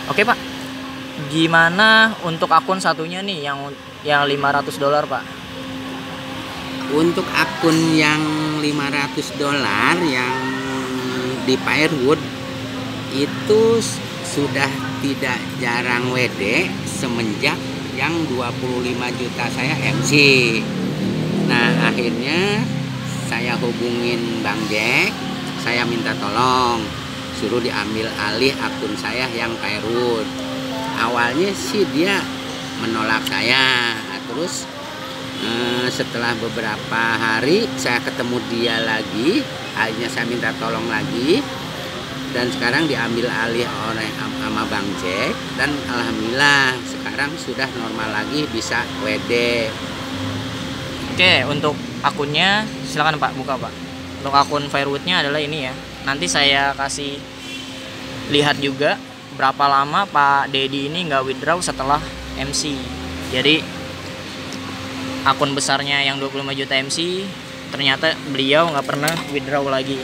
Oke Pak, gimana untuk akun satunya nih yang $500 Pak? Untuk akun yang $500 yang di Firewood itu sudah tidak jarang WD semenjak yang 25 juta saya MC. Nah, akhirnya saya hubungin Bang Jack, saya minta tolong suruh diambil alih akun saya yang Firewood. Awalnya sih dia menolak saya. Terus setelah beberapa hari saya ketemu dia lagi, akhirnya saya minta tolong lagi, dan sekarang diambil alih oleh sama Bang Jack, dan alhamdulillah sekarang sudah normal lagi, bisa WD. Oke, untuk akunnya silakan Pak buka Pak. Untuk akun Firewoodnya adalah ini ya. Nanti saya kasih lihat juga berapa lama Pak Dedi ini nggak withdraw setelah MC. Jadi akun besarnya yang 25 juta MC ternyata beliau nggak pernah withdraw lagi.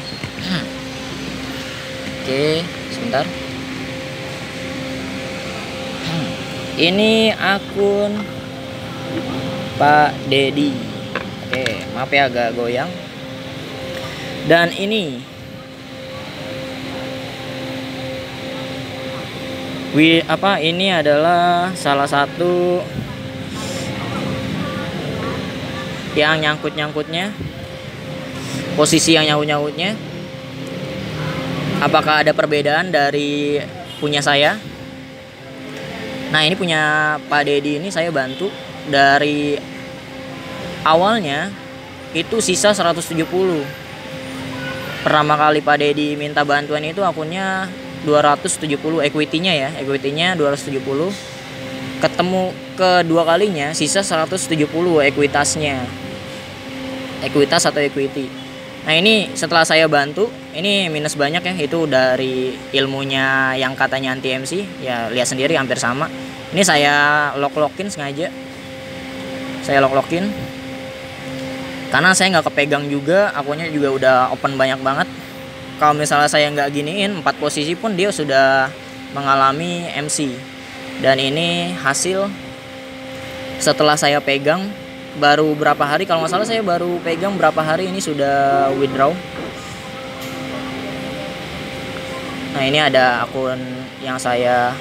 Oke, sebentar. Ini akun Pak Dedi. Oke, maaf ya agak goyang. Dan ini ini adalah salah satu yang nyangkut-nyangkutnya, posisi yang nyangkut-nyangkutnya. Apakah ada perbedaan dari punya saya? Nah, ini punya Pak Dedi ini saya bantu dari awalnya itu sisa 170. Pertama kali Pak Dedi minta bantuan itu akunnya 270 equity-nya ya, equity-nya 270. Ketemu kedua kalinya sisa 170 ekuitasnya. Ekuitas atau equity. Nah, ini setelah saya bantu, ini minus banyak ya, itu dari ilmunya yang katanya anti MC. Ya lihat sendiri hampir sama. Ini saya lock-lockin sengaja. Saya lock-lockin karena saya nggak kepegang juga, akunnya juga udah open banyak banget. Kalau misalnya saya nggak giniin 4 posisi pun dia sudah mengalami MC. Dan ini hasil setelah saya pegang baru berapa hari, kalau nggak salah saya baru pegang berapa hari ini sudah withdraw. Nah, ini ada akun yang saya,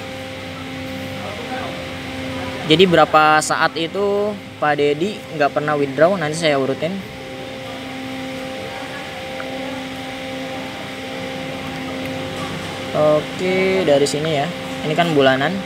jadi berapa saat itu Pak Dedi nggak pernah withdraw, nanti saya urutin. Oke, dari sini ya, ini kan bulanan.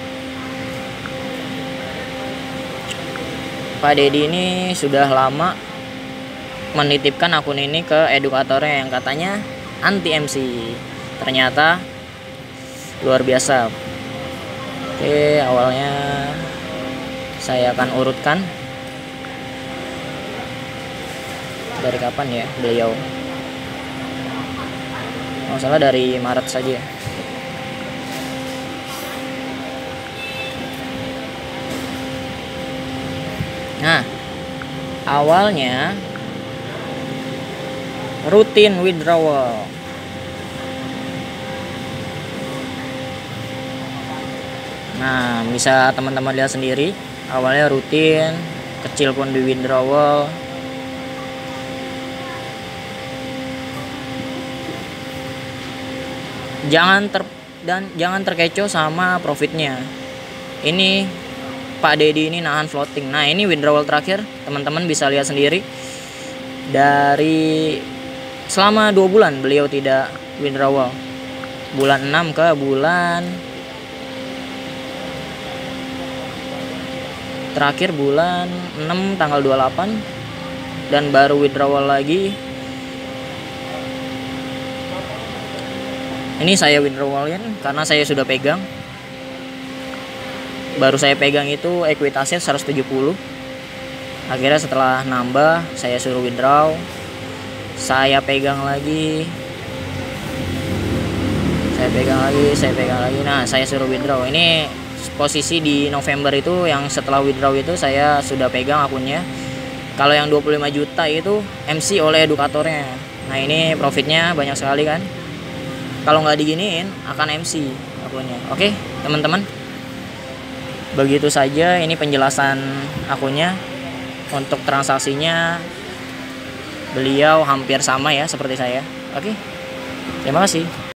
Pak Dedi ini sudah lama menitipkan akun ini ke edukatornya yang katanya anti MC. Ternyata luar biasa. Oke, awalnya saya akan urutkan dari kapan ya beliau. Nggak salah dari Maret saja. Nah, awalnya rutin withdrawal. Nah, bisa teman-teman lihat sendiri, awalnya rutin, kecil pun di withdrawal. Jangan terkecoh sama profitnya. Ini Pak Dedi ini nahan floating. Nah, ini withdrawal terakhir, teman-teman bisa lihat sendiri. Dari selama 2 bulan beliau tidak withdrawal. Bulan 6 ke bulan terakhir bulan 6 tanggal 28, dan baru withdrawal lagi. Ini saya withdrawalin karena saya sudah pegang. Baru saya pegang itu ekuitasnya 170. Akhirnya setelah nambah saya suruh withdraw. Saya pegang lagi. Saya pegang lagi. Nah, saya suruh withdraw. Ini posisi di November itu yang setelah withdraw itu saya sudah pegang akunnya. Kalau yang 25 juta itu MC oleh edukatornya. Nah, ini profitnya banyak sekali kan. Kalau nggak diginiin akan MC akunnya. Oke, teman-teman. Begitu saja ini penjelasan akunnya. Untuk transaksinya beliau hampir sama ya seperti saya. Oke. Terima kasih.